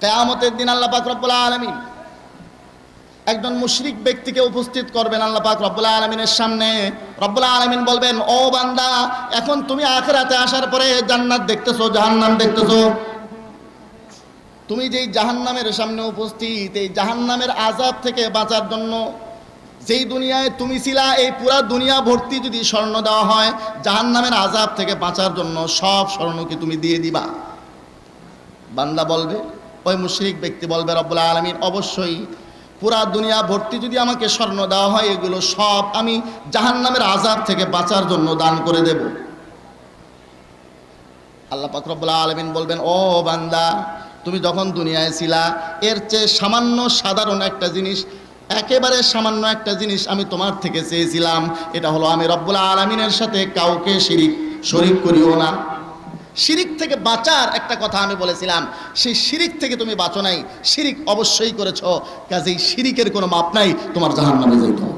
কিয়ামতের দিন আল্লাহ পাক রব্বুল আলামিন একজন মুশরিক ব্যক্তিকে উপস্থিত করবেন আল্লাহ পাক রব্বুল আলামিনের সামনে। রব্বুল আলামিন বলবেন, ও বান্দা, এখন তুমি আখিরাতে আসার পরে জান্নাত দেখতেছো, জাহান্নাম দেখতেছো। তুমি যেই জাহান্নামের সামনে উপস্থিত, এই জাহান্নামের আযাব থেকে বাঁচার জন্য যেই দুনিয়ায় তুমি ছিলা, এই পুরা দুনিয়া ভর্তি যদি স্বর্ণ দেওয়া হয়, জাহান্নামের আযাব থেকে বাঁচার জন্য সব স্বর্ণ কি তুমি দিয়ে দিবা? বান্দা বলবে, ওই মুশরিক ব্যক্তি বলবে, রব্বুল আলামিন অবশ্যই, পুরা দুনিয়া ভর্তি যদি আমাকে স্বর্ণ দেওয়া হয়, এগুলো সব আমি জাহান্নামের আযাব থেকে বাঁচার জন্য দান করে দেব। আল্লাহ পাক রব্বুল আলামিন বলবেন, ও বান্দা, তুমি যখন দুনিয়ায় ছিলা, এর চেয়ে সামান্য সাধারণ একটা জিনিস, একেবারে সামান্য একটা জিনিস আমি তোমার থেকে চেয়েছিলাম। এটা হলো আমি রব্বুল আলামিনের সাথে কাউকে শরীক করিও না। শিরিক থেকে বাঁচার একটা কথা আমি বলেছিলাম, সেই শিরিক থেকে তুমি বাঁচো নাই, শিরিক অবশ্যই করেছো, কাজেই শিরিকের কোনো মাপ নাই, তোমার জাহান্নামে যেতে হবে।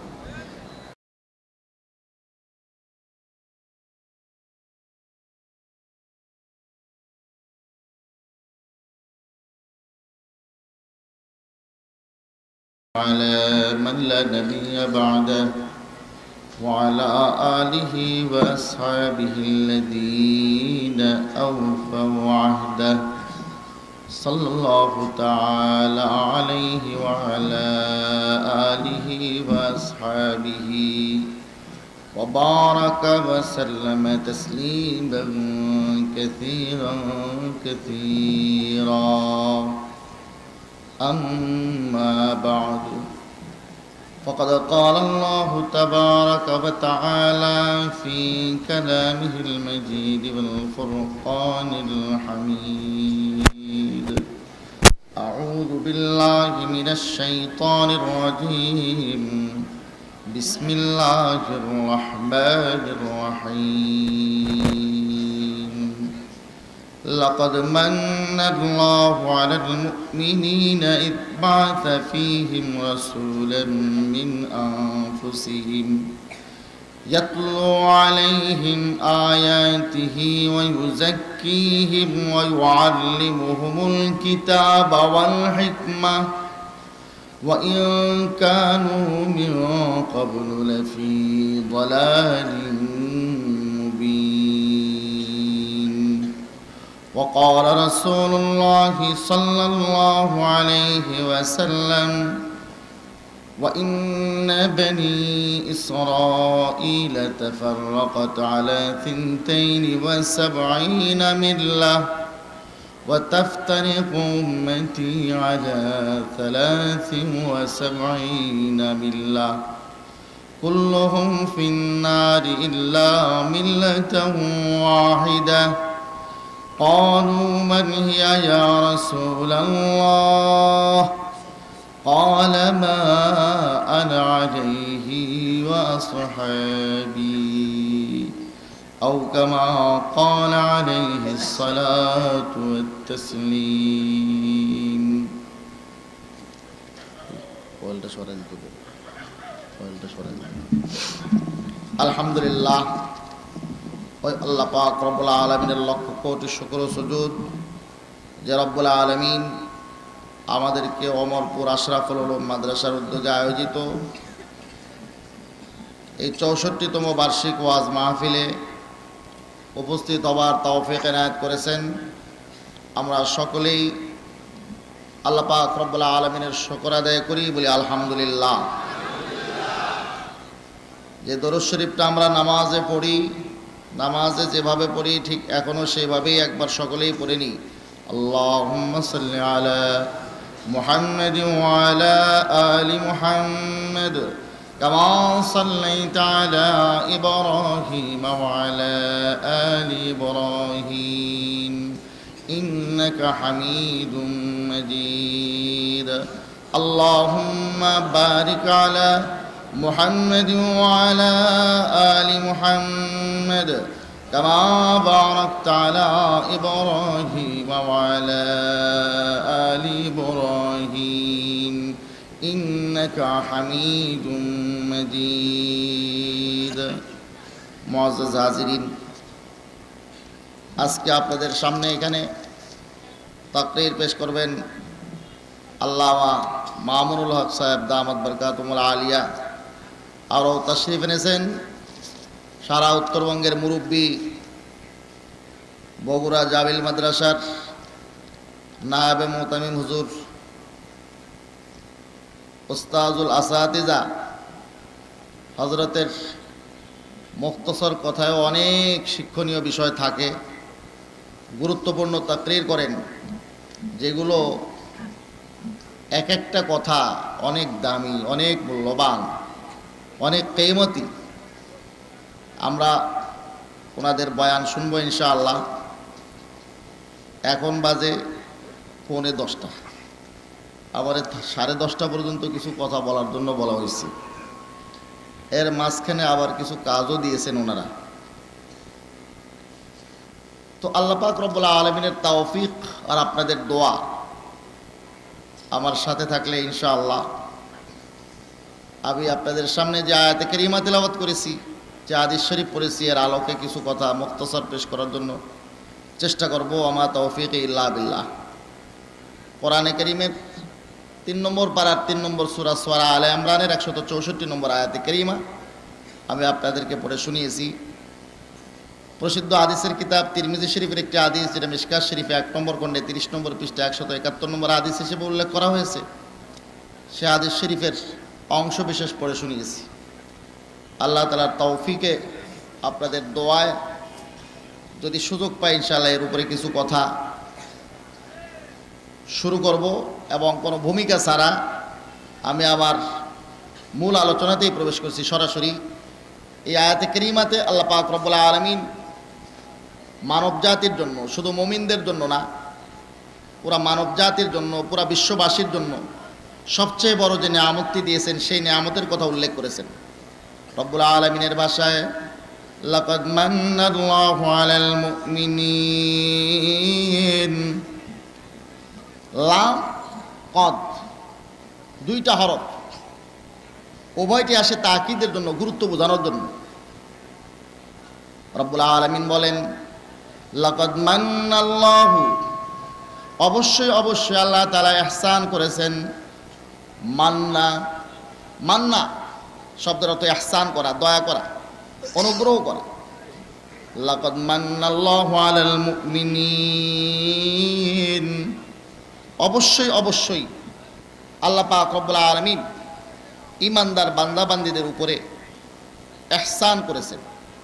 على من لا نبي بعده وعلى آله وأصحابه الذين أوفوا عهده صلى الله تعالى عليه وعلى آله وأصحابه وبارك وسلم تسليما كثيرا كثيرا. أما بعد، فقد قال الله تبارك وتعالى في كلامه المجيد والفرقان الحميد: أعوذ بالله من الشيطان الرجيم، بسم الله الرحمن الرحيم. لقد من الله على المؤمنين إذ بعث فيهم رسولا من أنفسهم يتلو عليهم آياته ويزكيهم ويعلمهم الكتاب والحكمة وإن كانوا من قبل لفي ضلال مبين. وقال رسول الله صلى الله عليه وسلم: وإن بني إسرائيل تفرقت على 72 ملة وتفترق أمتي على 73 ملة كلهم في النار إلا ملة واحدة. قالوا من هي يا رسول الله؟ قال ما أنا عليه وأصحابي، أو كما قال عليه الصلاة والتسليم. الحمد لله. ওই আল্লাহ পাক রব্বুল আলামিনের লক্ষ কোটি শুকর ও সুজুদ যে রব্বুল আলামিন আমাদেরকে অমরপুর আশরাফুল উলুম মাদ্রাসার উদ্যোগে আয়োজিত এই 64তম বার্ষিক ওয়াজ মাহফিলে উপস্থিত হবার তৌফিক এনায়েত করেছেন। আমরা সকলেই আল্লাহ পাক রব্বুল আলামিনের শুকর আদায় করি, বলি আলহামদুলিল্লাহ। যে দরুদ শরীফটা আমরা নামাজে পড়ি, নামাজে যেভাবে পড়ি ঠিক এখনো সেভাবেই একবার সকলেই পড়ে নিই। আল্লাহুম্মা সাল্লি আলা মুহাম্মাদ ওয়া আলা আলি মুহাম্মাদ কামা সাল্লাইতা আলা ইব্রাহিম ওয়া আলা আলি ইব্রাহিম ইন্নাকা হামিদুম মাজিদ। আল্লাহুম্মা বারিক আলা محمد وعلى آل محمد كما باركت على إبراهيم وعلى آل إبراهيم إنك حميد مجيد. মুআজ্জাজ হাজিরিন, আজকে আপনাদের সামনে এখানে তাকরীর পেশ করবেন আল্লামা মামুনুল হক সাহেব দামাত বরকাতুল আলিয়া। আরও তাশরিফ এনেছেন সারা উত্তরবঙ্গের মুরব্বী বগুড়া জামিল মাদ্রাসার নায়েবে মুতামিম হুজুর উস্তাজুল আসাতিজা হযরতের মুখতসর কথায় অনেক শিক্ষণীয় বিষয় থাকে, গুরুত্বপূর্ণ তাকরীর করেন, যেগুলো এক একটা কথা অনেক দামি, অনেক মূল্যবান, অনেক কিমতি। আমরা ওনাদের বয়ান শুনবো ইনশাআল্লাহ। এখন বাজে 9:45, আবার 10:30 পর্যন্ত কিছু কথা বলার জন্য বলা হয়েছে। এর মাঝখানে আবার কিছু কাজও দিয়েছেন ওনারা। তো আল্লাহ পাক রব্বুল আলামিনের তৌফিক আর আপনাদের দোয়া আমার সাথে থাকলে ইনশাআল্লাহ আমি আপনাদের সামনে যে আয়াতে কারিমা তেলাওয়াত করেছি, যে হাদিস শরীফ পড়েছি, এর আলোকে কিছু কথা মুখতসর পেশ করার জন্য চেষ্টা করব। আমা তৌফিক ইল্লা বিল্লাহ। কোরআনে কারীমের 3 নম্বর পারার 3 নম্বর সূরা সূরা আলে ইমরানের 164 নম্বর আয়াতে কারিমা আমি আপনাদেরকে পড়ে শুনিয়েছি। প্রসিদ্ধ হাদিসের কিতাব তিরমিজি শরীফের একটি হাদিস, যেটা মিশকাত শরীফে 1 নম্বর খণ্ডে 30 নম্বর পৃষ্ঠা 171 নম্বর হাদিস হিসেবে উল্লেখ করা হয়েছে। সে হাদিস শরীফের অংশ বিশেষ পড়ে শুনিয়েছি। আল্লাহ তাআলার তৌফিকে আপনাদের দোয়ায় যদি সুযোগ পাই ইনশাআল্লাহ এর উপরে কিছু কথা শুরু করব, এবং কোনো ভূমিকা ছাড়া আমি আমার মূল আলোচনাতেই প্রবেশ করছি সরাসরি। এই আয়াতে কারিমাতে আল্লাহ পাক রব্বুল আলামিন মানব জাতির জন্য, শুধু মুমিনদের জন্য না, পুরা মানব জাতির জন্য, পুরা বিশ্ববাসীর জন্য সবচেয়ে বড় যে নিয়ামতটি দিয়েছেন সেই নিয়ামতের কথা উল্লেখ করেছেন। রব্বুল আলামিনের ভাষায় লাকাদ মান্নাল্লাহু আলাল মুমিনিন, লাম কদ দুইটা হরফ, উভয়টি আসে তাকিদের জন্য, গুরুত্ব বোঝানোর জন্য। রব্বুল আলামিন বলেন লাকাদ মান্নাল্লাহু, অবশ্যই অবশ্যই আল্লাহ তাআলা ইহসান করেছেন। মান্না, মান্না শব্দের অর্থ ইহসান করা, দয়া করা, অনুগ্রহ করা। লাকাদ মান্নাল্লাহু আলাল মুমিনিন, অবশ্যই অবশ্যই আল্লাহ পাক রব্বুল আলামিন ঈমানদার বান্দাবান্দীদের উপরে ইহসান করেছেন।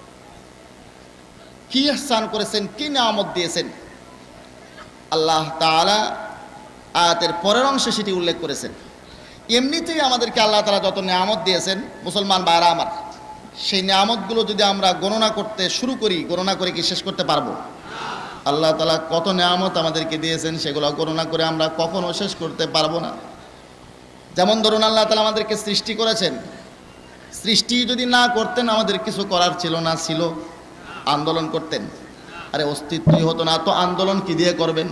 কি ইহসান করেছেন, কি নিয়ামত দিয়েছেন, আল্লাহ তাআলা আয়াতের পরের অংশে সেটি উল্লেখ করেছেন। এমনিতেই আমাদেরকে আল্লাহ তাআলা যত নিয়ামত দিয়েছেন, মুসলমান ভাইরা আমার, সেই নিয়ামতগুলো যদি আমরা গণনা করতে শুরু করি, গণনা করে কি শেষ করতে পারবো? আল্লাহ তাআলা কত নিয়ামত আমাদেরকে দিয়েছেন সেগুলো গণনা করে আমরা কখনো শেষ করতে পারবো না। যেমন ধরুন, আল্লাহ তাআলা আমাদেরকে সৃষ্টি করেছেন। সৃষ্টি যদি না করতেন আমাদের কিছু করার ছিল না, ছিল আন্দোলন করতেন, আরে অস্তিত্বই হতো না, তো আন্দোলন কি দিয়ে করবেন?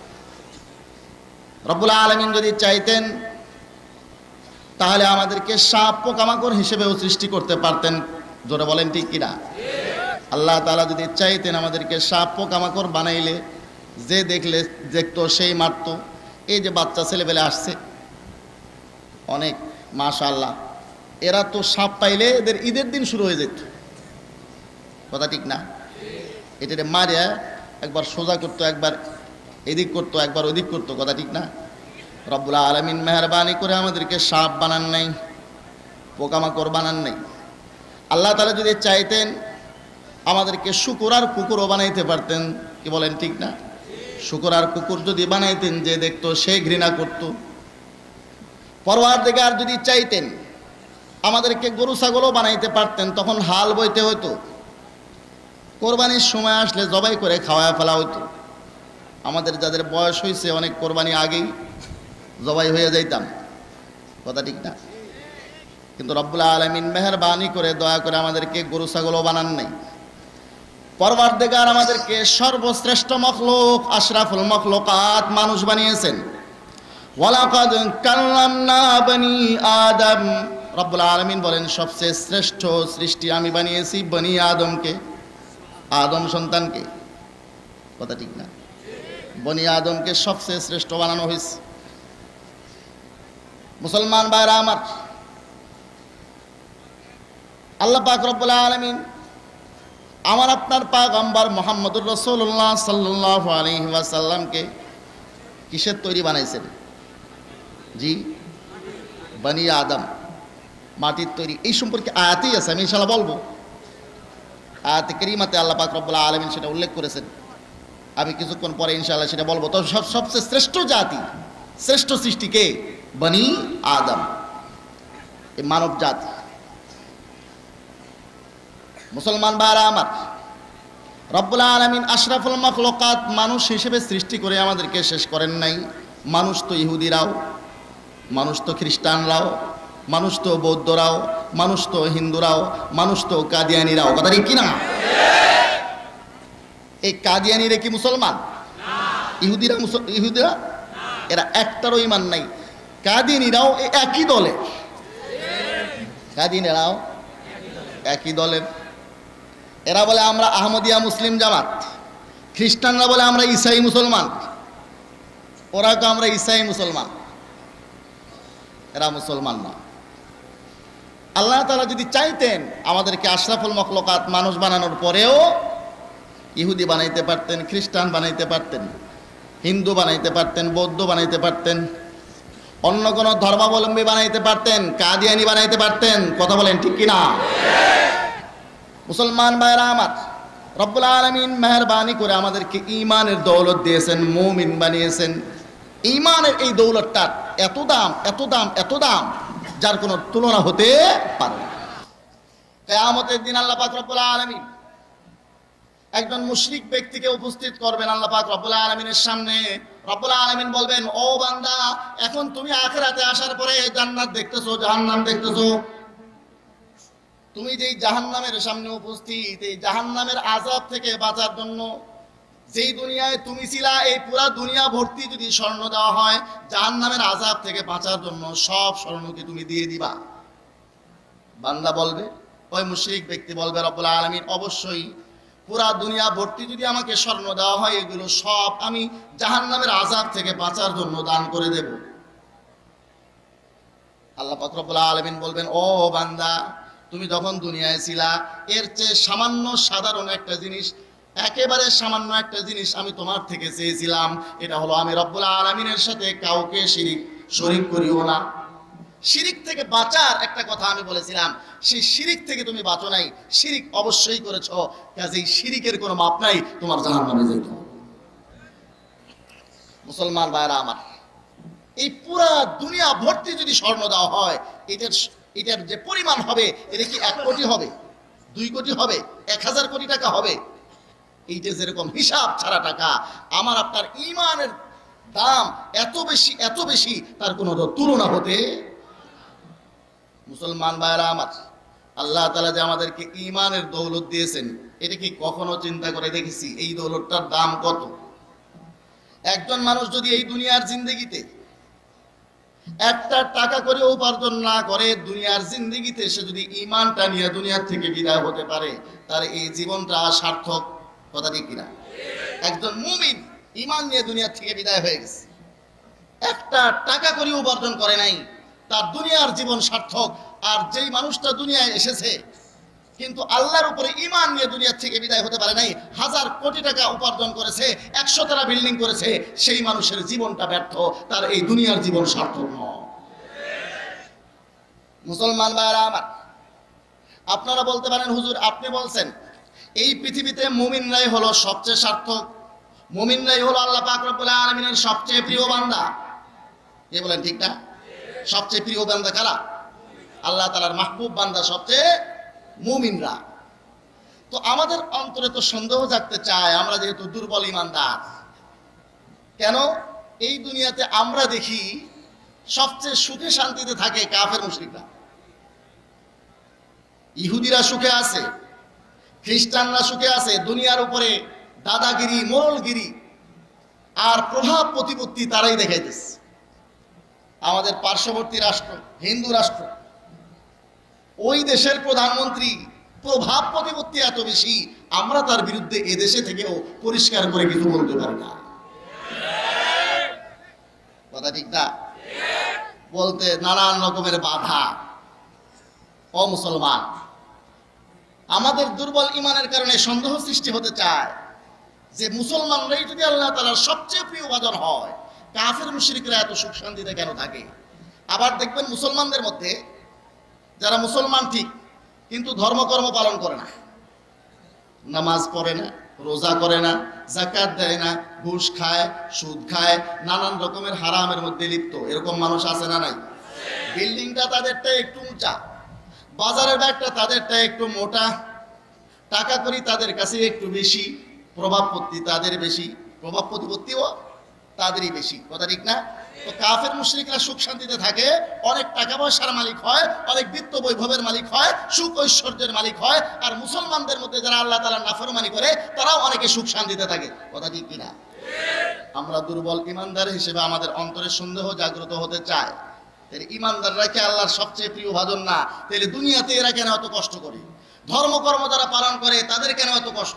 রব্বুল আলামিন যদি চাইতেন তাহলে আমাদেরকে সাপ পোকামাকড় হিসেবেও সৃষ্টি করতে পারতেন। জোরে বলেন ঠিক কিনা? আল্লাহ তাআলা যদি চাইতেন আমাদেরকে সাপ পোকামাকড় বানাইলে যে দেখতো সেই মারতো। এই যে বাচ্চা ছেলেবেলে আসছে অনেক, মাশাআল্লাহ, এরা তো সাপ পাইলে এদের ঈদের দিন শুরু হয়ে যেত, কথা ঠিক না? এটারে মারিয়া একবার সোজা করতো, একবার এদিক করতো, একবার ওদিক করতো, কথা ঠিক না? রব্বুল আলামিন মেহেরবানি করে আমাদেরকে সাপ বানান নাই, পোকামাকড় বানান নাই। আল্লাহ তাআলা যদি চাইতেন আমাদেরকে শুকর আর কুকুরও বানাইতে পারতেন, কি বলেন ঠিক না? শুকর আর কুকুর যদি বানাইতেন, যে দেখতো সে ঘৃণা করত। পরওয়ারদিগার যদি চাইতেন আমাদেরকে গরু ছাগলও বানাইতে পারতেন, তখন হাল বইতে হতো, কোরবানির সময় আসলে জবাই করে খাওয়ায় ফেলা হতো। আমাদের যাদের বয়স হয়েছে অনেক, কোরবানি আগেই জবাই হয়ে যাইতাম, কথা ঠিক না? কিন্তু রব্বুল আলামিন মেহেরবানি করে দয়া করে আমাদেরকে গরু ছাগলও বানান নাই। পরওয়ারদিগার আমাদেরকে সর্বশ্রেষ্ঠ মখলুক, আশরাফুল মখলুকাত মানুষ বানিয়েছেন। ওয়ালাকাদ কাল্লামনা বনি আদম, রব্বুল আলামিন বলেন সবচেয়ে শ্রেষ্ঠ সৃষ্টি আমি বানিয়েছি বনি আদমকে, আদম সন্তানকে, কথা ঠিক না? বনি আদমকে সবচেয়ে শ্রেষ্ঠ বানানো হয়েছে। মুসলমান ভাইরা আমার, আল্লাহ পাক রব্বুল আলামিন আমার আপনার পয়গম্বর মুহাম্মদুর রাসূলুল্লাহ সাল্লাল্লাহু আলাইহি ওয়াসাল্লামকে কিসের তৈরি বানাইছেন? জি, বনি আদম, মাটির তৈরি। এই সম্পর্কে আয়াতেই আছে, আমি ইনশাআল্লাহ বলবো। আয়াতে কারিমাতে আল্লাহ পাক রব্বুল আলামিন সেটা উল্লেখ করেছেন, আমি কিছুক্ষণ পরে ইনশাআল্লাহ সেটা বলবো। তো সবচেয়ে শ্রেষ্ঠ জাতি, শ্রেষ্ঠ সৃষ্টি কে? বনি আদম, এই মানব জাতি। মুসলমান ভাইরা আমার, রব্বুল আলামিন আশরাফুল মাখলুকাত মানুষ হিসেবে সৃষ্টি করে আমাদেরকে শেষ করেন নাই। মানুষ তো ইহুদিরাও, মানুষ তো খ্রিস্টানরাও, মানুষ তো বৌদ্ধরাও, মানুষ তো হিন্দুরাও, মানুষ তো কাদিয়ানিরাও। কথা ঠিক কিনা? এই কাদিয়ানিরা কি মুসলমান? ইহুদিরা এরা একটারও ঈমান নাই। কাদিয়ানিরাও একই দলের, কাদিয়ানিরাও একই দলের। এরা বলে আমরা আহমদিয়া মুসলিম জামাত, খ্রিস্টানরা বলে আমরা ঈসাই মুসলমান, ওরা তো আমরা ঈসাই মুসলমান, এরা মুসলমান না। আল্লাহ তাআলা যদি চাইতেন আমাদেরকে আশরাফুল মাখলুকাত মানুষ বানানোর পরেও ইহুদি বানাইতে পারতেন, খ্রিস্টান বানাইতে পারতেন, হিন্দু বানাইতে পারতেন, বৌদ্ধ বানাইতে পারতেন, অন্য কোনো ধর্মাবলম্বী বানাইতে পারতেন, কাদিয়ানি বানাইতে পারতেন। কথা বলেন ঠিক কিনা? মুসলমান ভাইরা আমার, রব্বুল আলামিন মেহেরবানি করে আমাদেরকে ঈমানের দৌলত দিয়েছেন, মুমিন বানিয়েছেন। ঈমানের এই দৌলতটার এত দাম, এত দাম, এত দাম, যার কোনো তুলনা হতে পারে না। কিয়ামতের দিন আল্লাহ পাক রব্বুল আলামিন একজন মুশরিক ব্যক্তিকে উপস্থিত করবেন আল্লাহ পাক রব্বুল আলামিনের সামনে। রব্বুল আলামিন বলবেন, ও বান্দা, এখন তুমি আখিরাতে আসার পরে জান্নাত দেখতেছো, জাহান্নাম দেখতেছো। তুমি যেই জাহান্নামের সামনে উপস্থিত, এই জাহান্নামের আযাব থেকে বাঁচার জন্য যেই দুনিয়ায় তুমি ছিলা, এই পুরা দুনিয়া ভর্তি যদি স্বর্ণ দেওয়া হয়, জাহান্নামের আযাব থেকে বাঁচার জন্য সব স্বর্ণকে তুমি দিয়ে দিবা। বান্দা বলবে, ওই মুশরিক ব্যক্তি বলবে, রব্বুল আলামিন অবশ্যই পুরা দুনিয়া ভর্তি যদি আমাকে স্বর্ণ দেওয়া হয়, এগুলো সব আমি জাহান্নামের আযাব থেকে বাঁচার জন্য দান করে দেব। আল্লাহ পাক রব্বুল আলামিন বলবেন, ও বান্দা, তুমি যখন দুনিয়ায় ছিলা, এর চেয়ে সামান্য সাধারণ একটা জিনিস, একেবারে সামান্য একটা জিনিস আমি তোমার থেকে চেয়েছিলাম। এটা হলো আমি রব্বুল আলামিনের সাথে কাউকে শরীক করিও না। শিরিক থেকে বাঁচার একটা কথা আমি বলেছিলাম, সেই শিরিক থেকে তুমি বাঁচো নাই, শিরিক অবশ্যই করেছো, কাজেই শিরিকের কোনো মাপ নাই, তোমার জাহান্নামে যেতে হবে। মুসলমান ভাইরা আমার, এই পুরা দুনিয়া ভর্তি যদি স্বর্ণ দেওয়া হয়, এটার যে পরিমাণ হবে, এটা কি 1 কোটি হবে, 2 কোটি হবে, 1000 কোটি টাকা হবে? এইটা যেরকম হিসাব ছাড়া টাকা, আমার আপনার ঈমানের দাম এত বেশি, এত বেশি, তার কোনো তুলনা হতে। মুসলমান ভাইরা আমার, আল্লাহ তাআলা যে আমাদেরকে ঈমানের দৌলত দিয়েছেন, এটা কি কখনো চিন্তা করে দেখেছি এই দৌলতটার দাম কত? একজন মানুষ যদি এই দুনিয়ার জিন্দেগিতে একটা টাকা করে উপার্জন না করে, দুনিয়ার জিন্দেগিতে সে যদি ঈমানটা নিয়ে দুনিয়ার থেকে বিদায় হতে পারে, তার এই জীবনটা সার্থক। কথা ঠিক কিনা? একজন মুমিন ঈমান নিয়ে দুনিয়ার থেকে বিদায় হয়ে গেছে, একটা টাকা করে উপার্জন করে নাই, তার দুনিয়ার জীবন সার্থক। আর যেই মানুষটা দুনিয়ায় এসেছে কিন্তু আল্লাহর উপরে ঈমান নিয়ে দুনিয়া থেকে বিদায় হতে পারে নাই, 1000 কোটি টাকা উপার্জন করেছে, 100 তলা বিল্ডিং করেছে, সেই মানুষের জীবনটা ব্যর্থ, তার এই দুনিয়ার জীবন সার্থক নয়। মুসলমান ভাইরা আমার, আপনারা বলতে পারেন, হুজুর আপনি বলছেন এই পৃথিবীতে মুমিনরাই হলো সবচেয়ে সার্থক, মুমিনরাই হলো আল্লাহ পাক রব্বুল আলামিনের সবচেয়ে প্রিয় বান্দা। কে বলেন ঠিক না? সবচেয়ে প্রিয় বান্দা কারা? আল্লাহ তাআলার মাহবুব বান্দা সবচেয়ে মুমিনরা। তো আমাদের অন্তরে তো সন্দেহ জাগতে চায়, আমরা যেহেতু দুর্বল ঈমানদার, কেন এই দুনিয়াতে আমরা দেখি সবচেয়ে সুখে শান্তিতে থাকে কাফের মুশরিকরা। ইহুদিরা সুখে আছে, খ্রিস্টানরা সুখে আছে, দুনিয়ার উপরে দাদাগিরি, মোড়লগিরি আর প্রভাব প্রতিপত্তি তারাই দেখাইতেছে। আমাদের পার্শ্ববর্তী রাষ্ট্র হিন্দু রাষ্ট্র, ওই দেশের প্রধানমন্ত্রী প্রভাব প্রতিপত্তি এত বেশি, আমরা তার বিরুদ্ধে এদেশে থেকেও পরিষ্কার করে কিছু বলতে পারি না। কথা ঠিক না? বলতে নানান রকমের বাধা। ও মুসলমান, আমাদের দুর্বল ইমানের কারণে সন্দেহ সৃষ্টি হতে চায় যে মুসলমানরাই যদি আল্লাহ তাআলার সবচেয়ে প্রিয় ভাজন হয়, কাফের মুশরিকরা এত সুখ শান্তিতে কেন থাকে? আবার দেখবেন মুসলমানদের মধ্যে যারা মুসলমান ঠিক কিন্তু ধর্মকর্ম পালন করে না, নামাজ পড়ে না, রোজা করে না, যাকাত দেয় না, ঘুষ খায়, সুদ খায়, নানান রকমের হারামের মধ্যে লিপ্ত, এরকম মানুষ আছে না নাই? বিল্ডিংটা তাদেরটা একটু উঁচা, বাজারের ব্যাগটা তাদেরটা একটু মোটা, টাকা করি তাদের কাছে একটু বেশি, প্রভাব তাদের বেশি, প্রভাব প্রতিপত্তিও তাদেরই বেশি। কথা ঠিক না? তো কাফের মুশরিকরা সুখ শান্তিতে থাকে, অনেক টাকা পয়সার মালিক হয়, অনেক বিত্ত বৈভবের মালিক হয়, সুখ ঐশ্বর্যের মালিক হয়। আর মুসলমানদের মধ্যে যারা আল্লাহ তাআলার নাফরমানি করে তারাও অনেকে সুখ শান্তিতে থাকে। কথা ঠিক কিনা? আমরা দুর্বল ইমানদার হিসেবে আমাদের অন্তরে সন্দেহ জাগ্রত হতে চায়, তাহলে ইমানদাররা কি আল্লাহর সবচেয়ে প্রিয় ভাজন না? তাহলে দুনিয়াতে এরা কেন এত কষ্ট করে? ধর্মকর্ম যারা পালন করে তাদের কেন এত কষ্ট?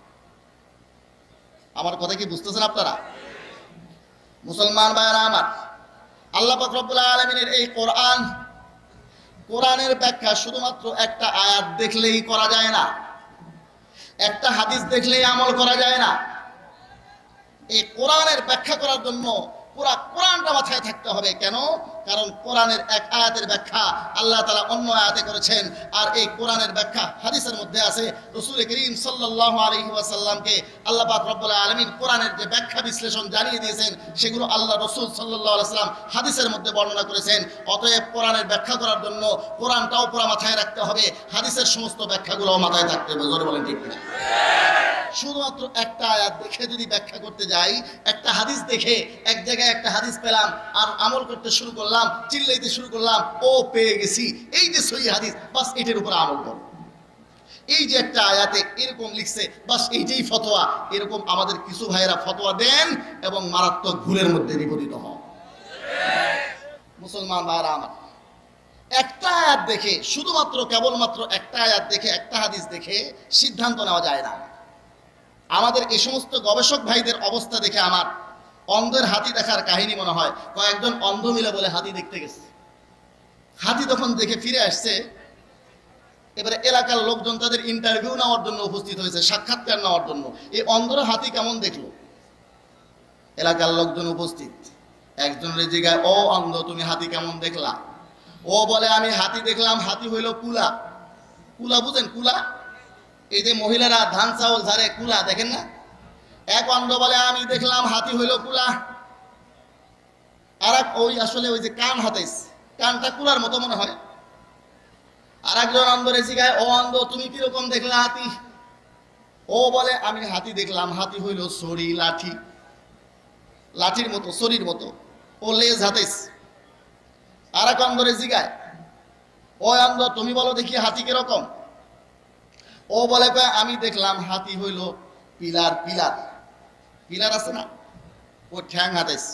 আমার কথা কি বুঝতেছেন আপনারা? মুসলমান ভাইরা আমার, আল্লাহ পাক রব্বুল আলামিনের এই কোরআনের ব্যাখ্যা শুধুমাত্র একটা আয়াত দেখলেই করা যায় না, একটা হাদিস দেখলেই আমল করা যায় না। এই কোরআনের ব্যাখ্যা করার জন্য পুরা কোরআনটা মাথায় থাকতে হবে। কেন? কারণ কোরআনের এক আয়াতের ব্যাখ্যা আল্লাহ তাআলা অন্য আয়াতে করেছেন, আর এই কোরআনের ব্যাখ্যা হাদিসের মধ্যে আছে। রাসূল করিম সাল্লাল্লাহু আলাইহি ওয়াসাল্লামকে আল্লাহ পাক রব্বুল আলামিন কোরআনের যে ব্যাখ্যা বিশ্লেষণ জানিয়ে দিয়েছেন সেগুলো আল্লাহ রাসূল সাল্লাল্লাহু আলাইহি ওয়াসাল্লাম হাদিসের মধ্যে বর্ণনা করেছেন। অতএব কোরআনের ব্যাখ্যা করার জন্য কোরআনটাও পুরো মাথায় রাখতে হবে, হাদিসের সমস্ত ব্যাখ্যাগুলোও মাথায় থাকতে হবে। জোরে বলেন ঠিক কিনা? শুধুমাত্র একটা আয়াত দেখে যদি ব্যাখ্যা করতে যাই, একটা হাদিস দেখে এক জায়গায় একটা হাদিস পেলাম আর আমল করতে শুরু করলাম, চিল্লাইতে শুরু করলাম, ও পেয়ে গেছি, এই যে সহিহ হাদিস, বাস এটার উপর আমল করব। এই যে একটা আয়াতে এরকম লিখছে, বাস এইটাই ফতোয়া, এরকম আমাদের কিছু ভাইয়েরা ফতোয়া দেন এবং মারাত্মক ভুলের মধ্যে নিপতিত হন। মুসলমান ভাইরা আমার, একটা আয়াত দেখে, শুধুমাত্র কেবলমাত্র একটা আয়াত দেখে, একটা হাদিস দেখে সিদ্ধান্ত নেওয়া যায় না। আমাদের এই সমস্ত গবেষক ভাইদের অবস্থা দেখে আমার অন্ধের হাতি দেখার কাহিনী মনে হয়। কয়েকজন অন্ধ মিলে বলে হাতি দেখতে গেছে, হাতি তখন দেখে ফিরে আসছে। এবারে এলাকার লোকজন তাদের ইন্টারভিউ নেওয়ার জন্য উপস্থিত হয়েছে, সাক্ষাৎকার নেওয়ার জন্য। এই অন্ধরা হাতি কেমন দেখলো, এলাকার লোকজন উপস্থিত। একজনের জিজ্ঞাসা, ও অন্ধ, তুমি হাতি কেমন দেখলা? ও বলে, আমি হাতি দেখলাম, হাতি হইল কুলা। কুলা বুঝেন? কুলা, এই যে মহিলারা ধান চাউল ঝাড়ে, কুলা দেখেন না? এক অন্ধ বলে, আমি দেখলাম হাতি হইল কুলা। আর এক ওই আসলে ওই যে কান হাতাইস, কানটা কুলার মতো মনে হয়। আর একজন অন্ধরে জিগায়, ও অন্ধ, তুমি কিরকম দেখলা হাতি? ও বলে, আমি হাতি দেখলাম, হাতি হইল ছড়ি, লাঠি, লাঠির মতো, ছড়ির মতো, ও লেজ হাতাইস। আর এক অন্ধরে জিগায়, ও অন্ধ, তুমি বলো দেখি হাতি কিরকম? ও বলে, আমি দেখলাম হাতি হইল পিলার, পিলার, পিলার আছে না, ও ঠ্যাং হাতাইস।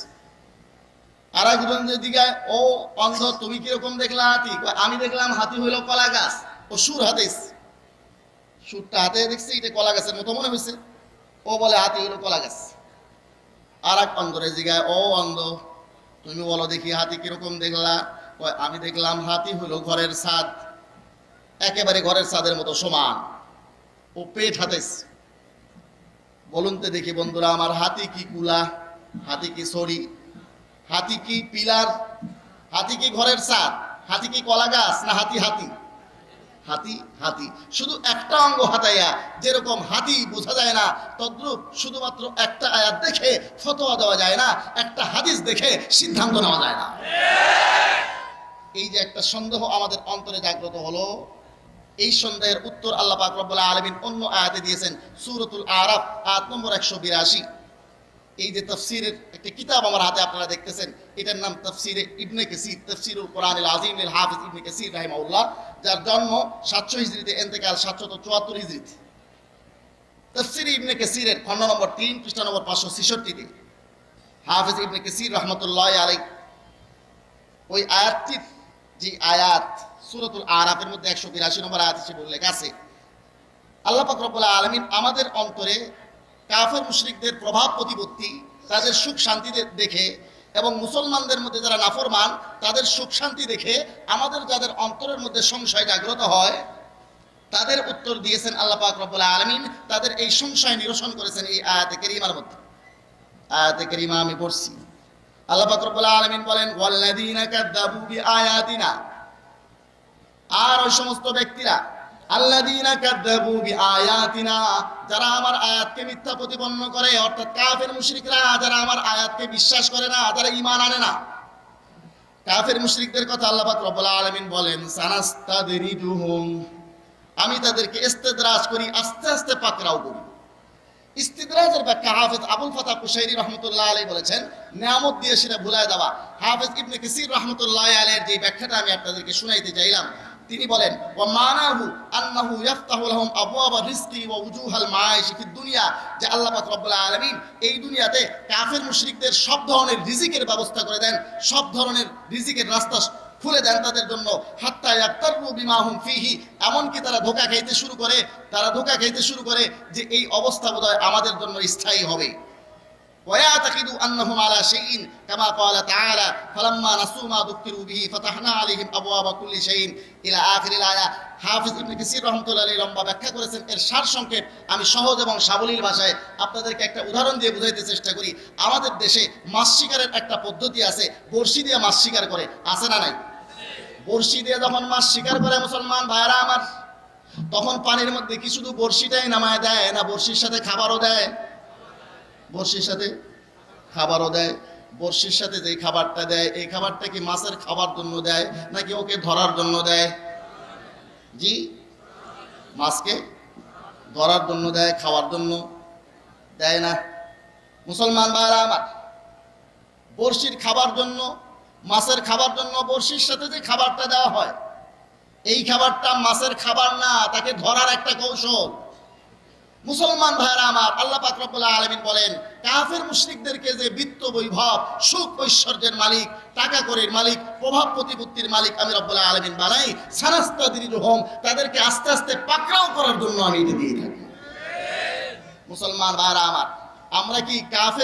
আর একজন দিকে, ও অন্ধ, তুমি কিরকম দেখলা হাতি? আমি দেখলাম হাতি হইল কলা গাছ, ও সুর হাতাইস। সুরটা হাতে দেখছি, এটা কলা গাছের মতো মনে হয়েছে। ও বলে, হাতি হইল কলা গাছ। আর এক অন্ধরে জিগায়, ও অন্ধ, তুমি বলো দেখি হাতি কিরকম দেখলা? আমি দেখলাম হাতি হইল ঘরের ছাদ, একেবারে ঘরের ছাদের মতো সমান, ও পেট হাতাইস। বলুন তো দেখি বন্ধুরা আমার, হাতি কি কুলা, হাতি কি ছড়ি, হাতি কি পিলার, হাতি কি ঘরের ছাদ, হাতি কি কলা গাছ, না হাতি হাতি? হাতি হাতি। শুধু একটা অঙ্গ হাতাইয়া যেরকম হাতি বোঝা যায় না, তদ্রূপ শুধুমাত্র একটা আয়াত দেখে ফতোয়া দেওয়া যায় না, একটা হাদিস দেখে সিদ্ধান্ত নেওয়া যায় না। এই যে একটা সন্দেহ আমাদের অন্তরে জাগ্রত হলো, এই সন্দেহের উত্তর আল্লাহ পাক রব্বুল আলামিন অন্য আয়াতে দিয়েছেন। সূরাতুল আরাফ আয়াত নম্বর 182। এই যে তাফসীরের একটা কিতাব আমার হাতে আপনারা দেখতেছেন, এটার নাম তাফসীরে ইবনে কাসীর, তাফসীরুল কোরআনুল আযীম লিল হাফিজ ইবনে কাসীর রাহিমাহুল্লাহ, যার জন্ম 700 হিজরিতে, ইন্তেকাল 774 হিজরিতে। তাফসীরে ইবনে কাসীরের খণ্ড নম্বর 3, পৃষ্ঠা নম্বর 566-তে হাফিজ ইবনে কাসীর রাহমাতুল্লাহি আলাইহি ওই আয়াতটির যে আয়াত সূরাতুল আরাফের মধ্যে 182 নম্বর আয়াত হিসেবে উল্লেখ আছে, আল্লাহ পাক রব্বুল আলামিন আমাদের অন্তরে কাফের মুশরিকদের প্রভাব প্রতিপত্তি, তাদের সুখ শান্তি দেখে এবং মুসলমানদের মধ্যে যারা নাফরমান তাদের সুখ শান্তি দেখে আমাদের যাদের অন্তরের মধ্যে সংশয় জাগ্রত হয়, তাদের উত্তর দিয়েছেন আল্লাহ পাক রব্বুল আলামিন। তাদের এই সংশয় নিরসন করেছেন এই আয়াতে কারীমার মধ্যে। আয়াতে কারীমা আমি পড়ছি। আল্লাহ পাক রব্বুল আলামিন বলেন, ওয়াল্লাযীনা কাযযাবু বিআয়াতিনা, আর ওই সমস্ত ব্যক্তিরা, আল্লাযীনা কাযযাবু বিআয়াতিনা, যারা আমার আয়াতকে মিথ্যা প্রতিপন্ন করে, অর্থাৎ কাফের মুশরিকরা যারা আমার আয়াতকে বিশ্বাস করে না, যারা ঈমান আনে না। কাফের মুশরিকদের কথা আল্লাহ পাক রব্বুল আলামিন বলেন, সানাস্তাদরিজুহুম, আমি তাদেরকে ইস্তিদরাজ করি, আস্তে আস্তে পাকড়াও করি। ইস্তিদরাজের ব্যাখ্যা হাফেজ আবুল ফাতাহ কুশাইরি রাহমাতুল্লাহ আলাইহি বলেছেন, নিয়ামত দিয়ে সেটা ভুলায় দেওয়া। হাফেজ ইবনে কাসির রাহমাতুল্লাহ আলাইহির যে ব্যাখ্যাটা আমি আপনাদেরকে শুনাইতে চাইলাম, তিনি বলেন, ওয়া মানাহু আন্নাহু ইফতাহু লাহুম আবওয়াবা রিজকি ওয়া উজুহাল মাইশ ফিদ দুনিয়া, যে আল্লাহ পাক রব্বুল আলামিন এই দুনিয়াতে কাফের মুশরিকদের সব ধরনের রিজিকের ব্যবস্থা করে দেন, সব ধরনের রিজিকের রাস্তা খুলে দেন তাদের জন্য। হাত্তা ইয়াক্তারু বিমা হুম ফিহি, এমনকি তারা ধোঁকা খাইতে শুরু করে যে এই অবস্থা বোধহয় আমাদের জন্য স্থায়ী হবে। ওয়ায়াতাকিদু আন্নাহুম আলা শাইইন কামা ক্বালা তাআলা ফালাম্মা নাসু মা যুকিরু বিহি ফাতাহনা আলাইহিম আবওয়াবা কুল্লি শাইইন ইলা আখিরিল আয়া। হাফেজ ইবনে কাসির রাহমাতুল্লাহি আলাইহি লম্বা ব্যাখ্যা করেছেন। এর সার সংক্ষেপ আমি সহজ এবং সাবলীল ভাষায় আপনাদেরকে একটা উদাহরণ দিয়ে বুঝাইতে চেষ্টা করি। আমাদের দেশে মাছ শিকারের একটা পদ্ধতি আছে, বড়শি দিয়ে মাছ শিকার করে, আছে না নাই? বড়শি দিয়ে যখন মাছ শিকার করে মুসলমান ভাইরা আমার, তখন পানির মধ্যে কি শুধু বড়শিটাই নামায় দেয়, না বড়শির সাথে খাবারও দেয়? বড়শির সাথে খাবারও দেয়। বড়শির সাথে যে খাবারটা দেয়, এই খাবারটা কি মাছের খাবার জন্য দেয় নাকি ওকে ধরার জন্য দেয়? জি, মাছকে ধরার জন্য দেয়, খাওয়ার জন্য দেয় না। মুসলমান ভাইরা আমার, বড়শির খাবার জন্য, মাছের খাবার জন্য বড়শির সাথে যে খাবারটা দেওয়া হয়, এই খাবারটা মাছের খাবার না, তাকে ধরার একটা কৌশল। মুসলমান ভাইরা আমার, আল্লাহ পাক রব্বুল আলামিন বলেন, কাফের মুশরিকদেরকে যে বিত্ত বৈভব, সুখ ঐশ্বর্যের মালিক, টাকা কড়ির মালিক, প্রভাব প্রতিপত্তির মালিক আমি রব্বুল আলামিন বানাই, সানাস্তাদরিজুহুম, তাদেরকে আস্তে আস্তে পাকড়াও করার জন্য আমি এটা দিয়ে থাকি। মুসলমান ভাইরা আমার, আমরা কি কাফের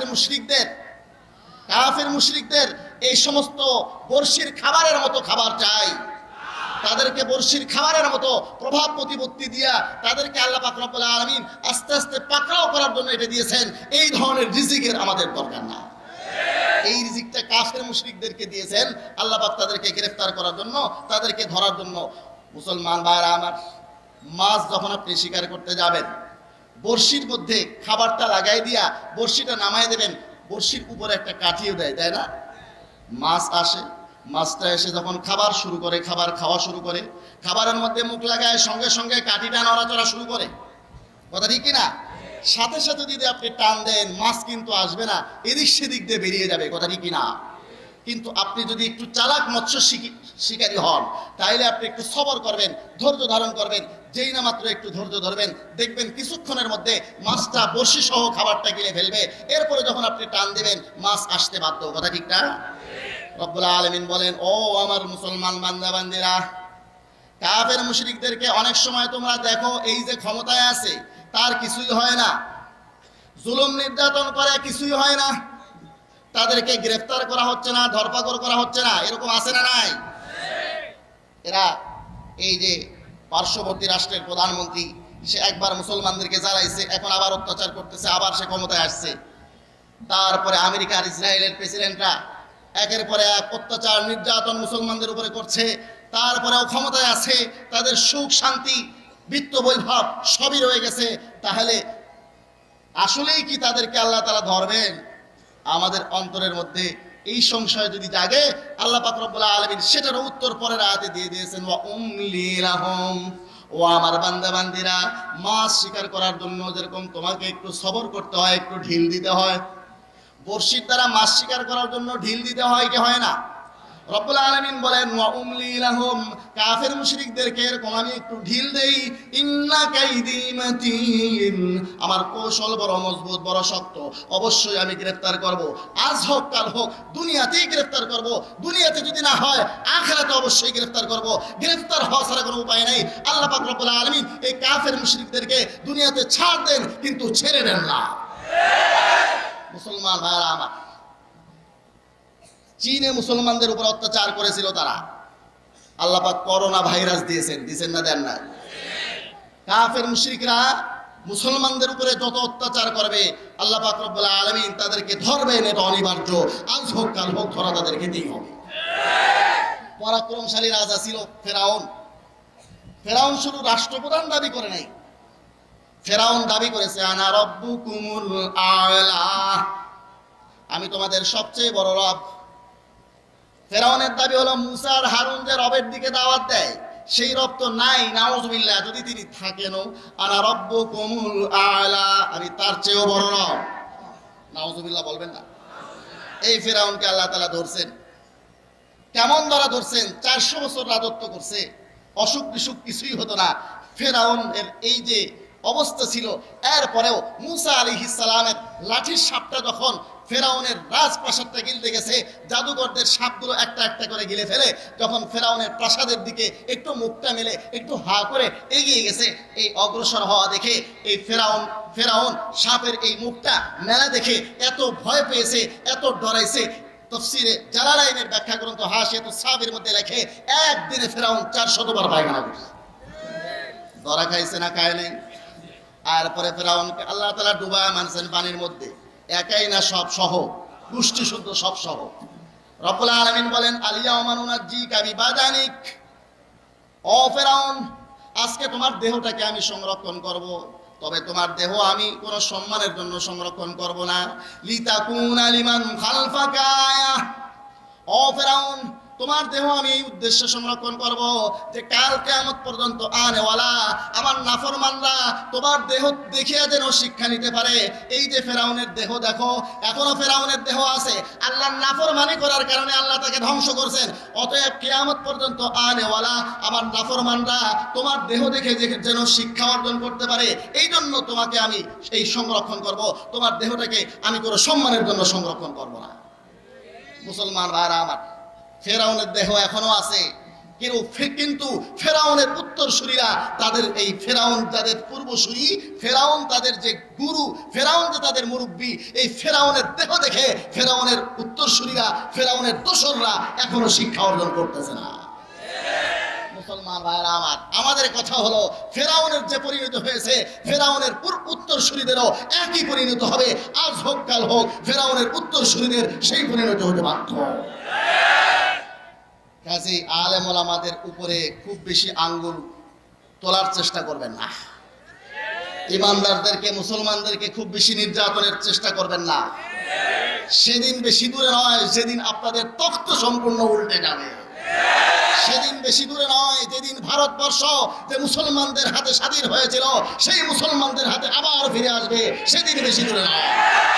মুশরিকদের এই সমস্ত বর্ষির খাবারের মতো খাবার চাই? তাদেরকে বর্ষির খাবারের মতো প্রভাব প্রতিপত্তি দিয়া তাদেরকে আল্লাহ পাক রব্বুল আলামিন আস্তে আস্তে পাকড়াও করার জন্য এটা দিয়েছেন। এই ধরনের রিজিকের আমাদের দরকার না। এই রিজিকটা কাফের মুশরিকদেরকে দিয়েছেন আল্লাহ পাক তাদেরকে গ্রেফতার করার জন্য, তাদেরকে ধরার জন্য। মুসলমান ভাইরা আমার, মাছ যখন আপনি শিকার করতে যাবেন, বর্ষির মধ্যে খাবারটা লাগাই দিয়া বর্ষিটা নামায় দেবেন, বর্ষির উপরে একটা কাঠিও দেয়, তাই না? মাছ আসে, মাছটা এসে যখন খাবার খাওয়া শুরু করে, খাবারের মধ্যে মুখ লাগায় সঙ্গে সঙ্গে কাঠিটা নড়াচড়া শুরু করে, কথা ঠিক কিনা? সাথে সাথে যদি আপনি টান দেন, মাছ কিন্তু আসবে না, এদিক সেদিক দিয়ে বেরিয়ে যাবে, কথা ঠিক কিনা? কিন্তু আপনি যদি একটু চালাক মৎস্য শিকারী হন, তাইলে আপনি একটু সবর করবেন, ধৈর্য ধারণ করবেন। যেই না মাত্র একটু ধৈর্য ধরবেন, দেখবেন কিছুক্ষণের মধ্যে মাছটা বড়শি সহ খাবারটা গিলে ফেলবে। এরপরে যখন আপনি টান দিবেন, মাছ আসতে বাধ্য, কথা ঠিক না? রব্বুল আলামিন বলেন, ও আমার মুসলমান বান্দা বান্দিরা, কাফের মুশরিকদেরকে অনেক সময় তোমরা দেখো এই যে ক্ষমতায় আছে তার কিছুই হয় না, জুলুম নির্যাতন করে কিছুই হয় না, তাদেরকে গ্রেফতার করা হচ্ছে না, ধরপাকড় করা হচ্ছে না, এরকম আছে না নাই? এরা এই যে পার্শ্ববর্তী রাষ্ট্রের প্রধানমন্ত্রী, সে একবার মুসলমানদেরকে জ্বালাইছে, এখন আবার অত্যাচার করতেছে, আবার সে ক্ষমতায় আসছে। তারপরে আমেরিকার ইসরায়েলের প্রেসিডেন্টরা একের পরে এক অত্যাচার নির্যাতন মুসলমানদের উপরে করছে, তারপরেও ক্ষমতায় আছে, তাদের সুখ শান্তি বিত্ত বৈভব সবই রয়ে গেছে। তাহলে আসলেই কি তাদেরকে আল্লাহ তাআলা ধরবেন? আমাদের অন্তরের মধ্যে এই সংশয় যদি জাগে, আল্লাহ পাক রব্বুল আলামিন সেটার উত্তর পরের আয়াতে দিয়ে দিয়েছেন, ওয়া উমলি লাহুম, ও আমার বান্দা বান্দিরা, মাছ শিকার করার জন্য যেরকম তোমাকে একটু সবর করতে হয়, একটু ঢিল দিতে হয়, বর্ষির দ্বারা মাছ শিকার করার জন্য ঢিল দিতে হয় কি হয় না? রব্বুল আলামিন বলেন, ওয়া উমলি লাহুম, কাফের মুশরিকদেরকে এরকম আমি একটু ঢিল দেই। ইন্না কাইদি মাতিন, আমার কৌশল বড় মজবুত, বড় শক্ত, অবশ্যই আমি গ্রেফতার করব। আজ হোক কাল হোক দুনিয়াতেই গ্রেফতার করব, দুনিয়াতে যদি না হয় আখিরাতে অবশ্যই গ্রেফতার করব। গ্রেফতার হওয়া ছাড়া কোনো উপায় নেই। আল্লাহ পাক রব্বুল আলামিন এই কাফের মুশরিকদেরকে দুনিয়াতে ছাড় দেন, কিন্তু ছেড়ে দেন না। মুসলমান ভাইরা আমার, চীনে মুসলমানদের উপর অত্যাচার করেছিল তারা, আল্লাহ পাক করোনা ভাইরাস দিয়েছেন না দেন না? কাফের মুশরিকরা মুসলমানদের উপরে যত অত্যাচার করবে আল্লাহ পাক রব্বুল আলামিন তাদেরকে ধরবেন, এটা অনিবার্য। আজ হোক কাল হোক ধরা তাদেরকে দিই হবে। পরাক্রমশালী রাজা ছিল ফেরাউন। ফেরাউন শুধু রাষ্ট্রপ্রধান দাবি করে নাই, ফেরাউন দাবি করেছে আনা রব্বুকুমুল আ'লা, আমি তোমাদের সবচেয়ে বড় রব। ফেরাউনের দাবি হলো মুসা আর হারুন যে রবের দিকে দাওয়াত দেয় সেই রব তো নাই, নাউজুবিল্লাহ। যদি তিনি থাকেনও, আনা রব্বুকুমুল আ'লা, আমি তার চেয়েও বড় রব, নাউজুবিল্লাহ বলবেন না? এই ফেরাউনকে আল্লাহ তাআলা ধরছেন। কেমন ধরা ধরছেন? 400 বছর রাজত্ব করছে, অসুখ বিসুখ কিছুই হতো না। ফেরাউনের এই যে অবস্থা ছিল, এরপরেও মুসা আলাইহিস সালামের লাঠির সাপটা যখন ফেরাউনের রাজপ্রাসাদটা গিলতে গেছে, জাদুকরদের সাপগুলো একটা একটা করে গিলে ফেলে যখন ফেরাউনের প্রাসাদের দিকে একটু মুখটা মেলে একটু হা করে এগিয়ে গেছে, এই অগ্রসর হওয়া দেখে এই ফেরাউন সাপের এই মুখটা মেলা দেখে এত ভয় পেয়েছে, এত ডরাইছে। তাফসীরে জালালাইনের ব্যাখ্যা গ্রন্থ হাশিয়াতুস সাবির মধ্যে লেখে, একদিনে ফেরাউন 400 বার পায়খানা করছে। ধরা খাইছে না খায় নাই? আর পরে ফেরাউনকে আল্লাহ তাআলা ডুবায় মানছেন পানির মধ্যে, একাই না সব সহ, পুষ্টি শুদ্ধ সব সহ। রব্বুল আলামিন বলেন আলিয়াউমা নুনাজ্জিকা বিবাদানিক, ও ফেরাউন আজকে তোমার দেহটাকে আমি সংরক্ষণ করব, তবে তোমার দেহ আমি কোন সম্মানের জন্য সংরক্ষণ করব না। লিতাকুনা লিমান খালফাকা আয়া, ও ফেরাউন তোমার দেহ আমি এই উদ্দেশ্যে সংরক্ষণ করব যে কাল কিয়ামত পর্যন্ত আনেওয়ালা আমার নাফরমানরা তোমার দেহ দেখিয়া যেন শিক্ষা নিতে পারে। এই যে ফেরাউনের দেহ দেখো, এখনো ফেরাউনের দেহ আছে, আল্লাহর নাফরমানি করার কারণে আল্লাহ তাকে ধ্বংস করছেন। অতএব কিয়ামত পর্যন্ত আনেওয়ালা আমার নাফরমানরা তোমার দেহ দেখে যেন শিক্ষা অর্জন করতে পারে, এই জন্য তোমাকে আমি এই সংরক্ষণ করব, তোমার দেহটাকে আমি কোনো সম্মানের জন্য সংরক্ষণ করব না। মুসলমান ভাইরা আমার, ফেরাউনের দেহ এখনো আছে, কিন্তু ফেরাউনের উত্তরসূরিরা, তাদের এই ফেরাউন যাদের পূর্বসূরি, ফেরাউন তাদের যে গুরু, ফেরাউন যে তাদের মুরব্বী, এই ফেরাউনের দেহ দেখে ফেরাউনের উত্তরসূরিরা, ফেরাউনের দোসররা এখনো শিক্ষা অর্জন করতেছে না। মুসলমান ভাইরা আমার, আমাদের কথা হলো ফেরাউনের যে পরিণত হয়েছে, ফেরাউনের উত্তরসূরিদেরও একই পরিণত হবে। আজ হোক কাল হোক ফেরাউনের উত্তরসূরিদের সেই পরিণত হতে বাধ্য। কাজেই আলেম ওলামাদের উপরে খুব বেশি আঙ্গুল তোলার চেষ্টা করবেন না, ইমানদারদেরকে মুসলমানদেরকে খুব বেশি নির্যাতনের চেষ্টা করবেন না। সেদিন বেশি দূরে নয় যেদিন আপনাদের তখ্ত সম্পূর্ণ উল্টে যাবে। সেদিন বেশি দূরে নয় যেদিন ভারতবর্ষ যে মুসলমানদের হাতে স্বাধীন হয়েছিল সেই মুসলমানদের হাতে আবার ফিরে আসবে, সেদিন বেশি দূরে নয়।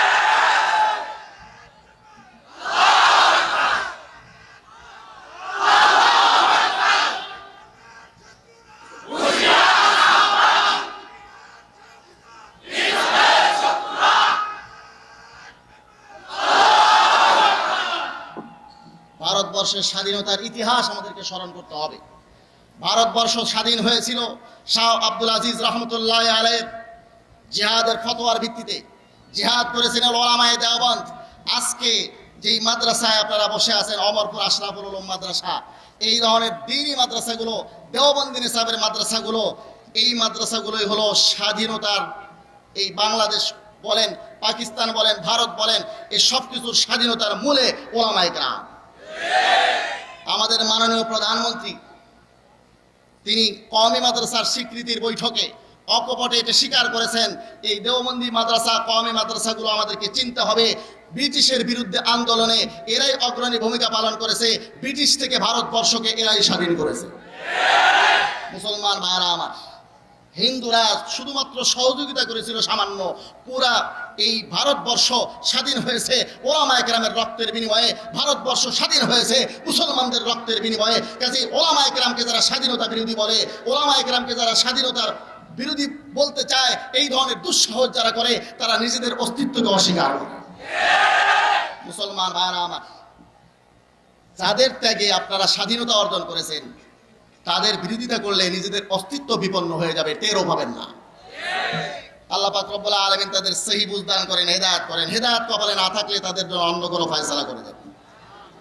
ভারতবর্ষের স্বাধীনতার ইতিহাস আমাদেরকে স্মরণ করতে হবে। ভারতবর্ষ স্বাধীন হয়েছিল শাহ আব্দুল আজিজ রহমতুল্লাহ আলাইহির জিহাদের ফতোয়ার ভিত্তিতে। জিহাদ করেছিলেন ওলামায়ে দেওবন্দ। আজকে যেই মাদ্রাসায় আপনারা বসে আছেন, অমরপুর আশরাফুল উলুম মাদ্রাসা, এই ধরনের দ্বীনি মাদ্রাসাগুলো, দেওবন্দি নিসাবের মাদ্রাসাগুলো, এই মাদ্রাসাগুলোই হলো স্বাধীনতার, এই বাংলাদেশ বলেন, পাকিস্তান বলেন, ভারত বলেন, এই সব কিছুর স্বাধীনতার মূলে ওলামায়ে কেরাম। আমাদের মাননীয় প্রধানমন্ত্রী তিনি কওমি মাদ্রাসার স্বীকৃতির বৈঠকে অকপটে এটা স্বীকার করেছেন, এই দেওবন্দি মাদ্রাসা, কওমি মাদ্রাসাগুলো আমাদেরকে চিনতে হবে। ব্রিটিশের বিরুদ্ধে আন্দোলনে এরাই অগ্রণী ভূমিকা পালন করেছে, ব্রিটিশ থেকে ভারতবর্ষকে এরাই স্বাধীন করেছে। মুসলমান ভাইরা আমার, হিন্দুরা শুধুমাত্র সহযোগিতা করেছিল সামান্য। পুরা এই ভারতবর্ষ স্বাধীন হয়েছে ওলামায়ে কেরামের রক্তের বিনিময়ে, ভারতবর্ষ স্বাধীন হয়েছে মুসলমানদের রক্তের বিনিময়ে। কাজেই ওলামায়ে কেরামকে যারা স্বাধীনতা বিরোধী বলে, ওলামায়ে কেরামকে যারা স্বাধীনতার বিরোধী বলতে চায়, এই ধরনের দুঃসাহস যারা করে, তারা নিজেদের অস্তিত্বকে অস্বীকার করে। মুসলমান ভাইরা আমার, যাদের ত্যাগে আপনারা স্বাধীনতা অর্জন করেছেন, তাদের বিরোধিতা করলে নিজেদের অস্তিত্ব বিপন্ন হয়ে যাবে, টেরও পাবেন না। আল্লাহ পাক রব্বুল আলামিন তাদের সহি বুঝ দান করেন, হেদায়েত করেন। হেদায়েত কপালে না থাকলে তাদের জন্য অন্য কোনো ফয়সালা করে দেন।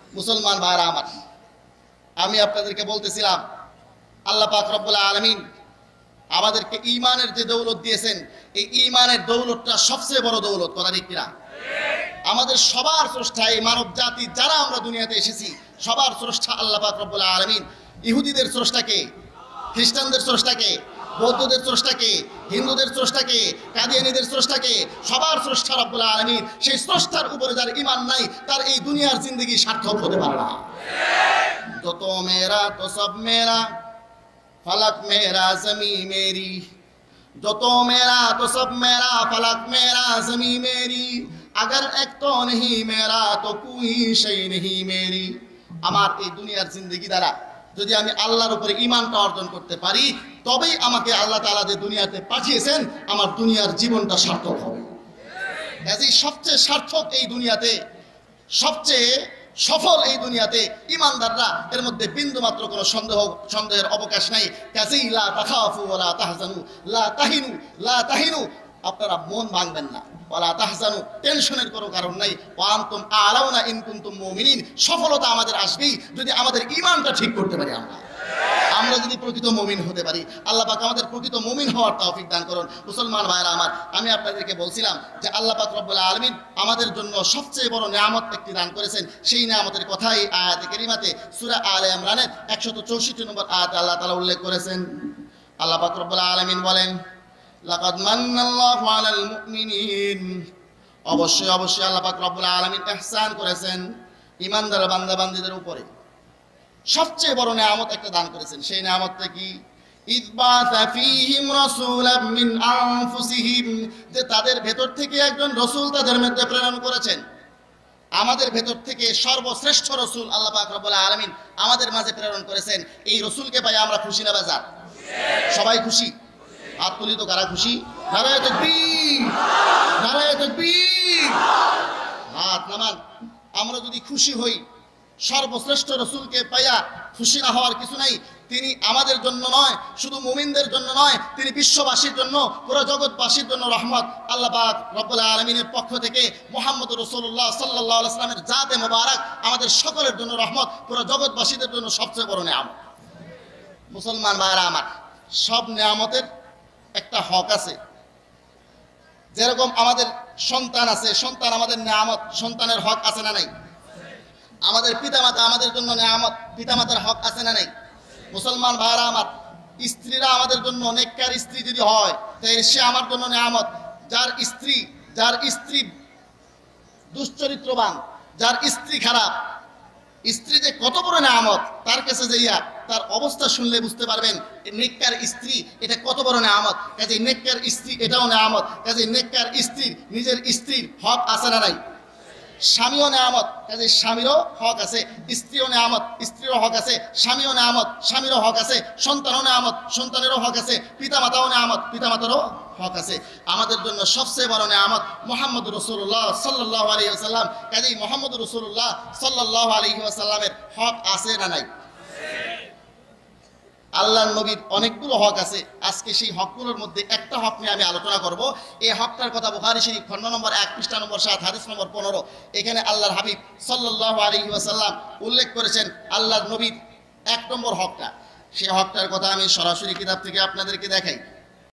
মুসলমান ভাইরা আমার, আমি আপনাদেরকে বলতেছিলাম আল্লাহ পাক রব্বুল আলামিন আমাদেরকে ঈমানের যে দৌলত দিয়েছেন, এই ঈমানের দৌলতটা সবচেয়ে বড় দৌলত, কথা ঠিক কিনা? আমাদের সবার স্রষ্টা, এই মানব জাতি যারা আমরা দুনিয়াতে এসেছি সবার স্রষ্টা আল্লাহ পাক রব্বুল আলামিন। ইহুদিদের স্রষ্টাকে, খ্রিস্টানদের স্রষ্টাকে, বৌদ্ধদের স্রষ্টাকে, হিন্দুদের স্রষ্টাকে, কাদিয়ানীদের স্রষ্টাকে, সবার স্রষ্টা রব্বুল আলামিন। সেই স্রষ্টার উপরে যার ঈমান নাই তার এই দুনিয়ার জিন্দেগি সার্থক হতে পারে না। যত মেরা তো সব মেরা, फलक मेरा जमी मेरी, जो तो मेरा तो सब मेरा, फलक मेरा जमी मेरी, अगर एक तो नहीं मेरा तो कोई शय नहीं मेरी। আমার এই দুনিয়ার জিন্দেগি দ্বারা যদি আমি আল্লাহর উপরে ঈমানটা অর্জন করতে পারি, তবেই আমাকে আল্লাহ তাআলা যে দুনিয়াতে পাঠিয়েছেন আমার দুনিয়ার জীবনটা সার্থক হবে। এই সবচেয়ে সার্থক এই দুনিয়াতে, সবচেয়ে সফল এই দুনিয়াতে ঈমানদাররা, এর মধ্যে বিন্দু মাত্র কোনো সন্দেহের অবকাশ নাই। কাজেই লা তাখাফু ওয়া লা তাহজানু, লা তাহিনু, আপনারা মন ভাঙবেন না, ওয়ালা তাহজানু, টেনশনের কোনো কারণ নাই, ওয়া আনতুম আ'লাউনা ইন কুনতুম মুমিনিন। সফলতা আমাদের আসবেই যদি আমাদের ঈমানটা ঠিক করতে পারি, আমরা যদি প্রকৃত মুমিন হতে পারি। আল্লাহ পাক আমাদের প্রকৃত মুমিন হওয়ার তৌফিক দান করুন। মুসলমান ভাইরা আমার, আমি আপনাদেরকে বলছিলাম যে আল্লাহ পাক রব্বুল আলামিন আমাদের জন্য সবচেয়ে বড় নিয়ামত একটি দান করেছেন। সেই নিয়ামতের কথাই আয়াতে কারিমাতে সূরা আলে ইমরানের 164 নম্বর আয়াতে আল্লাহ তাআলা উল্লেখ করেছেন। আল্লাহ পাক রব্বুল আলামিন বলেন, লাকাদ মান্নাল্লাহু আলাল মুমিনিন, অবশ্যই অবশ্যই আল্লাহ পাক রব্বুল আলামিন ইহসান করেছেন ঈমানদার বান্দা বান্দীদের উপরে। সবচেয়ে বড় নিয়ামত একটা দান করেছেন। সেই নিয়ামতটা কি? ইযবাসা ফীহিম রাসূলাম মিন আনফুসিহিম, যে তাদের ভেতর থেকে একজন রাসূল তাদের মধ্যে প্রেরণ করেছেন। আমাদের ভেতর থেকে সর্বশ্রেষ্ঠ রাসূল আল্লাহ পাক রব্বুল আলামিন আমাদের মাঝে প্রেরণ করেছেন। এই রাসূলকে পাই আমরা খুশি না বেজার? সবাই খুশি? হাত তুলি তো, কারা খুশি? নারায়ে তাকবীর, নারায়ে তাকবীর, হাত নামান। আমরা যদি খুশি হই, সর্বশ্রেষ্ঠ রাসূলকে পাইয়া খুশি না হওয়ার কিছু নাই। তিনি আমাদের জন্য নয়, শুধু মুমিনদের জন্য নয়, তিনি বিশ্ববাসীর জন্য, পুরো জগৎবাসীর জন্য রহমত। আল্লাহ পাক রব্বুল আলামিনের পক্ষ থেকে মুহাম্মদ রাসূলুল্লাহ সাল্লাল্লাহু আলাইহি ওয়াসাল্লামের জাতে মোবারক আমাদের সকলের জন্য রহমত, পুরো জগৎবাসীদের জন্য সবচেয়ে বড় নিয়ামত। মুসলমান ভাইরা আমার, সব নিয়ামতের একটা হক আছে। যেরকম আমাদের সন্তান আছে, সন্তান আমাদের নিয়ামত, সন্তানের হক আছে না নাই? আমাদের পিতামাতা আমাদের জন্য নিয়ামত, পিতামাতার হক আছে না নাই? মুসলমান ভাইরা আমার, স্ত্রীরা আমাদের জন্য, নেককার স্ত্রী যদি হয় তাহলে সে আমার জন্য নিয়ামত। যার স্ত্রী দুশ্চরিত্রবান, যার স্ত্রী খারাপ, স্ত্রী যে কত বড় নিয়ামত, তার কাছে যাইয়া তার অবস্থা শুনলে বুঝতে পারবেন নেককার স্ত্রী এটা কত বড় নিয়ামত। কাজে নেককার স্ত্রী এটাও নিয়ামত। কাজে নেককার স্ত্রীর, নিজের স্ত্রীর হক আছে না নাই? স্বামীও নিয়ামত, কাজে স্বামীরও হক আছে। স্ত্রীও নিয়ামত, স্ত্রীরও হক আছে। স্বামীও নিয়ামত, স্বামীরও হক আছে। সন্তানও নিয়ামত, সন্তানেরও হক আছে। পিতামাতাও নিয়ামত, পিতামাতারও হক আছে। আমাদের জন্য সবচেয়ে বড় নিয়ামত মুহাম্মদ রাসূলুল্লাহ সাল্লাল্লাহু আলাইহি ওয়াসাল্লাম। কাজে মুহাম্মদ রাসূলুল্লাহ সাল্লাল্লাহু আলাইহি ওয়াসাল্লামের হক আছে না নাই? আল্লাহর নবীর অনেকগুলো হক আছে। আজকে সেই হকগুলোর মধ্যে একটা হক নিয়ে আমি আলোচনা করব। এই হকটার কথা বুখারী শরীফ খণ্ড নম্বর 1 পৃষ্ঠা নম্বর 7 হাদিস নম্বর 15, এখানে আল্লাহর হাবিব সাল্লাল্লাহু আলাইহি ওয়াসাল্লাম উল্লেখ করেছেন আল্লাহর নবীর 1 নম্বর হকটা। সেই হকটার কথা আমি সরাসরি কিতাব থেকে আপনাদেরকে দেখাই।